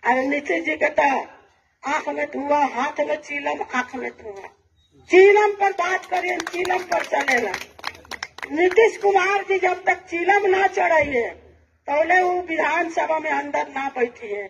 अरे नीतीश जी कहता आंख में धुआं, हाथ में चीलम, आंख में धुआं। चीलम पर बात करिए, चीलम पर चलेगा। नीतीश कुमार जी जब तक चीलम ना चढ़ाइए तौले वो विधानसभा में अंदर ना बैठिए।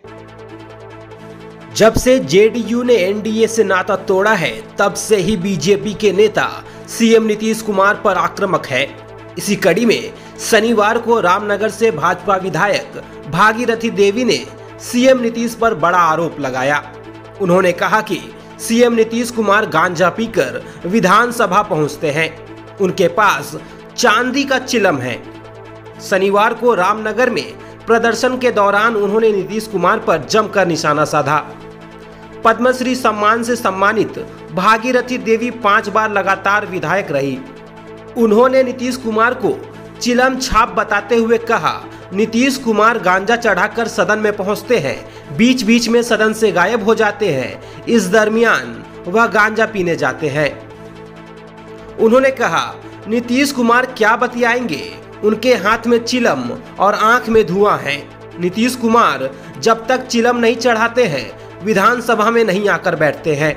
जब से जेडीयू ने एनडीए से नाता तोड़ा है तब से ही बीजेपी के नेता सीएम नीतीश कुमार पर आक्रामक है। इसी कड़ी में शनिवार को रामनगर से भाजपा विधायक भागीरथी देवी ने सीएम नीतीश पर बड़ा आरोप लगाया। उन्होंने कहा कि सीएम नीतीश कुमार गांजा पीकर विधानसभा पहुंचते हैं, उनके पास चांदी का चिलम है। शनिवार को रामनगर में प्रदर्शन के दौरान उन्होंने नीतीश कुमार पर जमकर निशाना साधा। पद्मश्री सम्मान से सम्मानित भागीरथी देवी 5 बार लगातार विधायक रही। उन्होंने नीतीश कुमार को चिलम छाप बताते हुए कहा, नीतीश कुमार गांजा चढ़ाकर सदन में पहुंचते हैं, बीच बीच में सदन से गायब हो जाते हैं, इस दरमियान वह गांजा पीने जाते हैं। उन्होंने कहा, नीतीश कुमार क्या बतियाएंगे, उनके हाथ में चिलम और आंख में धुआं है। नीतीश कुमार जब तक चिलम नहीं चढ़ाते हैं विधानसभा में नहीं आकर बैठते हैं।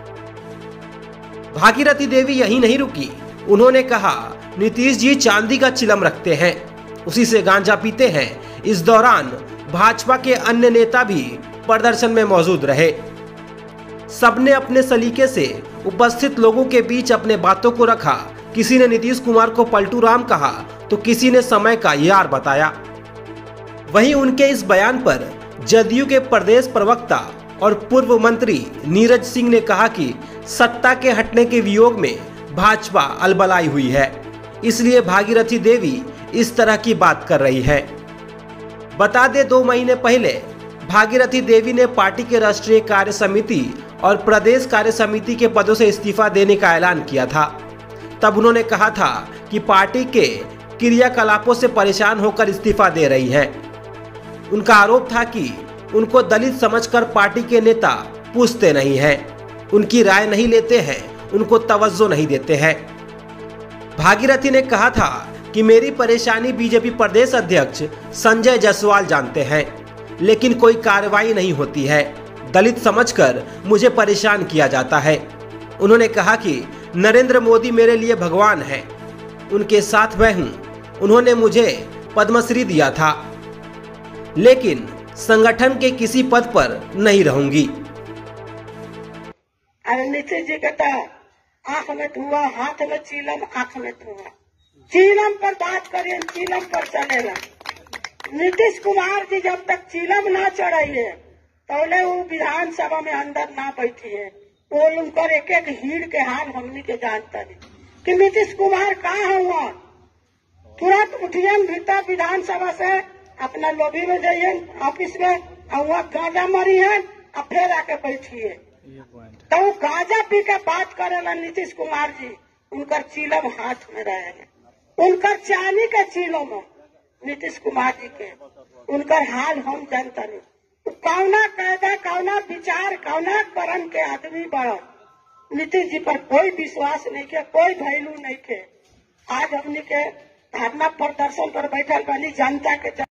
भागीरथी देवी यही नहीं रुकी, उन्होंने कहा, नीतीश जी चांदी का चिलम रखते हैं, उसी से गांजा पीते हैं। इस दौरान भाजपा के अन्य नेता भी प्रदर्शन में मौजूद रहे। सबने अपने सलीके से उपस्थित लोगों के बीच अपने बातों को रखा। किसी ने नीतीश कुमार को पलटू राम कहा तो किसी ने समय का यार बताया। वहीं उनके इस बयान पर जदयू के प्रदेश प्रवक्ता और पूर्व मंत्री नीरज सिंह ने कहा कि सत्ता के हटने के वियोग में भाजपा अलबलाई हुई है, इसलिए भागीरथी देवी इस तरह की बात कर रही है। बता दें 2 महीने पहले भागीरथी देवी ने पार्टी के राष्ट्रीय कार्य समिति और प्रदेश कार्य समिति के पदों से इस्तीफा देने का ऐलान किया था। तब उन्होंने कहा था कि पार्टी के क्रियाकलापों से परेशान होकर इस्तीफा दे रही है। उनका आरोप था कि उनको दलित समझकर पार्टी के नेता पूछते नहीं हैं, उनकी राय नहीं लेते हैं, उनको तवज्जो नहीं देते हैं। भागीरथी ने कहा था कि मेरी परेशानी बीजेपी प्रदेश अध्यक्ष संजय जायसवाल जानते हैं, लेकिन कोई कार्रवाई नहीं होती है, दलित समझकर मुझे परेशान किया जाता है। उन्होंने कहा कि नरेंद्र मोदी मेरे लिए भगवान है, उनके साथ मैं हूं, उन्होंने मुझे पद्मश्री दिया था, लेकिन संगठन के किसी पद पर नहीं रहूंगी। अरे नीतीश जी कहता आंख में धुआं, हाथ में चीलम, आंख में धुआं। चीलम पर बात करिए, चीलम पर चलेगा। नीतीश कुमार जी जब तक चिलम ना चढ़ाइए तौले वो विधानसभा में अंदर ना बैठिए। वो उनकर एक एक हीड़ के हाल हमनी के जानता नहीं कि नीतीश कुमार कहाँ हुआ। तुरंत उठिए भीतर विधानसभा से, अपना लॉबी में जाइए ऑफिस में, और वहाँ गांजा मरी है और फिर आके बैठिए। तो वो गांजा पी के बात करेला नीतीश कुमार जी, उनकर चिलम हाथ में रहेगा, उनकर चांदी का चिलम है नीतीश कुमार जी के। उनकर हाल हम जानता नहीं, कौना कायदा, कौना विचार, कौना कर्म के आदमी बड़ा। नीतीश जी पर कोई विश्वास नहीं के, कोई वैल्यू नहीं के। आज हमने के धरना प्रदर्शन पर बैठल बनी जनता के